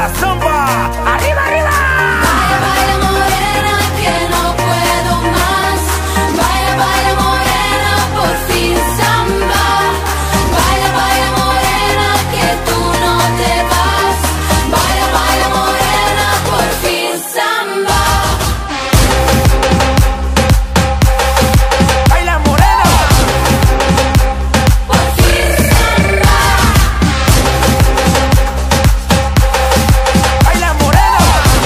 morena, samba, arriba, arriba. Baila, baila morena, que no puedo más. Baila, baila morena, por fin samba. Baila, baila morena, que tú no te vas. Baila, baila morena, por fin samba. Baila morena, Por fin samba. baila morena.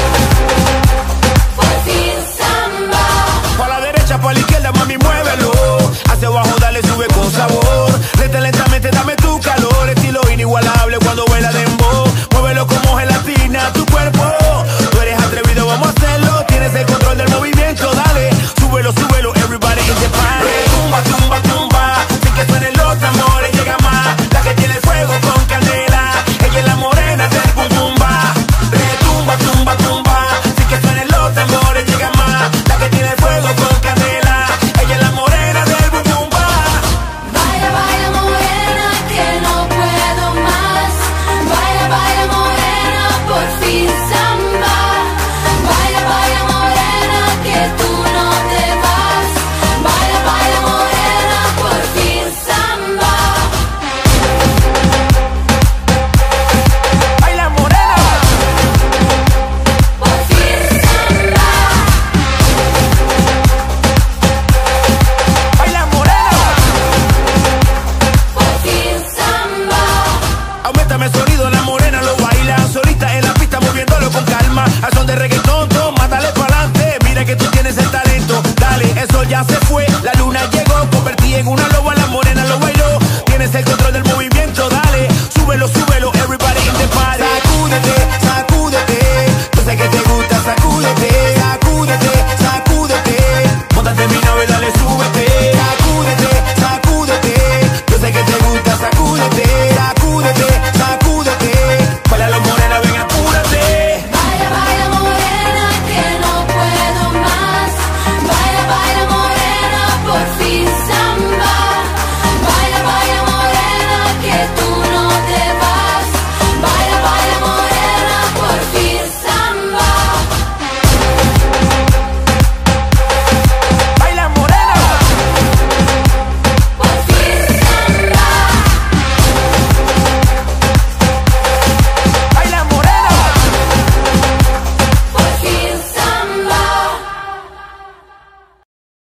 Por fin samba. Pa' la derecha, pa' la izquierda, mami, muévelo. Hacia abajo, dale, sube con sabor. Lenta, lentamente, dame tu calor. Estilo inigualable cuando baila dembow. Muévelo como gelatina, tu cuerpo. Tú eres atrevido, vamos a hacerlo. Tienes el control del movimiento, dale. Súbelo, súbelo, everybody in the party. Tumba, tumba, tumba. Sin que suenen los tambores, llega más. La que tiene fuego con candela. Ella es la morena del bum bum ba. Retumba, tumba, tumba. Sin que suenen los tambores, llega más. La que tiene fuego con candela. Ella es la morena del bum bum ba. Baila, baila morena, que no puedo más. Baila, baila morena, por fin samba. Baila, baila morena, que tú no te vas. Baila, baila morena, por fin samba. Baila morena, Por fin samba. baila morena. Por fin samba. Aumentame el sonido, la morena lo baila. Solita en la pista moviéndolo con calma. Al son de reggaetón, toma, dale pa'lante. Mira que tú tienes el talento. Dale, eso ya se fue. La luna llegó, convertí en una